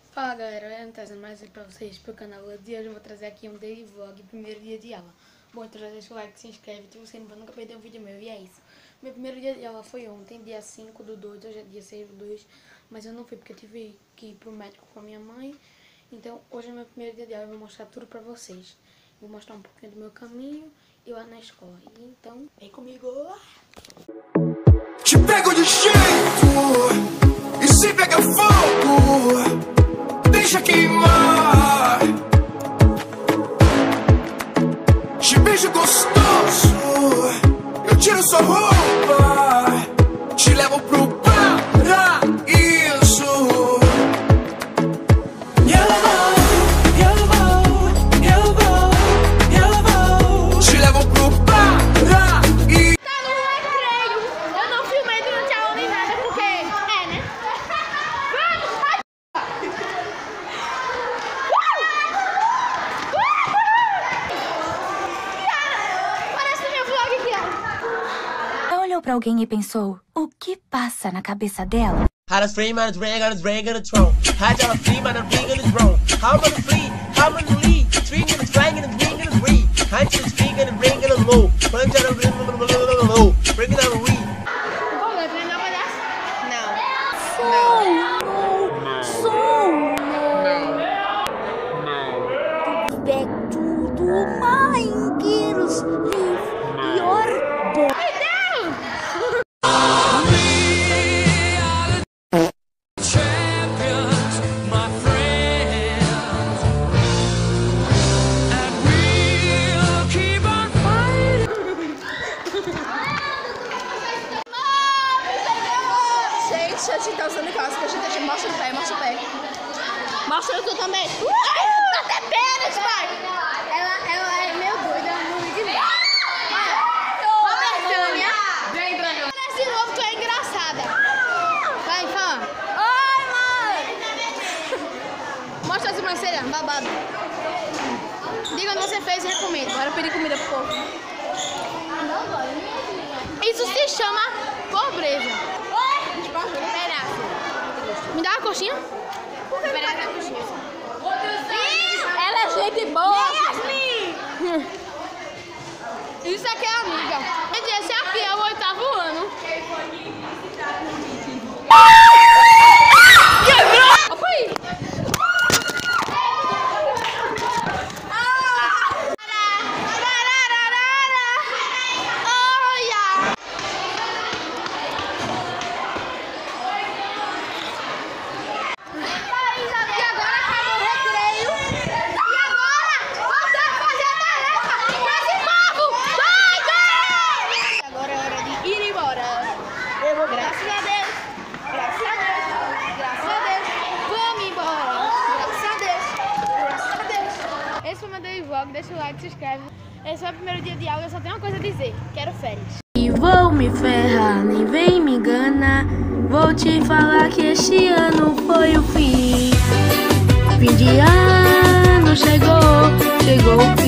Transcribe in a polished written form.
Fala galera, eu não trazendo mais vídeo pra vocês pro canal. De hoje eu vou trazer aqui um daily vlog, primeiro dia de aula. Bom, então já deixa o like, se inscreve, se você não nunca perder um vídeo meu. E é isso. Meu primeiro dia de aula foi ontem, dia 5/2, hoje é dia 6/2. Mas eu não fui porque eu tive que ir pro médico com a minha mãe. Então hoje é meu primeiro dia de aula, eu vou mostrar tudo pra vocês. Vou mostrar um pouquinho do meu caminho e lá na escola. Então, vem comigo! Te pego de jeito e se pega fogo. Deixa queimar. Te beijo gostoso. Eu tiro sua roupa. Te levo pro paraíso. Eu vou. Te levo pro paraíso. Tá no recreio. Eu não filmei durante a aula nem nada porque né? Parece no meu vlog, Kiara. Olhou pra alguém e pensou, o que passa na cabeça dela? How to free man, drag on the drag on the throne. How to free man, ring on the throne. How to free, how to lead. String and the drag and the ring and the ring. How to string and the ring and the low. Punch on the low. Bring it on the ring. Vamos lá, treinar uma dessa? Back to the mind, girls, live your boy. Gente, a gente tá usando casca, a gente mostra o pé, mostra o pé. Mostra tu também. Tá até pênis, pai! Ela é meio doida, não me diz. Vem, Brandon. Parece de novo, tu é engraçada. Vai, fã. Oi, mãe! Mostra as sobrancelhas, babado. Diga onde você fez e recomendo. Bora pedir comida pro povo. Isso se chama pobreza. Me dá uma coxinha? Pedaço da coxinha. Ela é gente boa. Isso aqui é amiga. Gente, esse aqui é o 8º ano. Opa aí. Graças a Deus, graças a Deus, graças a Deus, vamos embora, graças a Deus, graças a Deus. Esse foi o meu daily vlog, deixa o like, se inscreve. Esse é o primeiro dia de aula, eu só tenho uma coisa a dizer, quero férias. E vou me ferrar, nem vem me enganar. Vou te falar que este ano foi o fim. Fim de ano chegou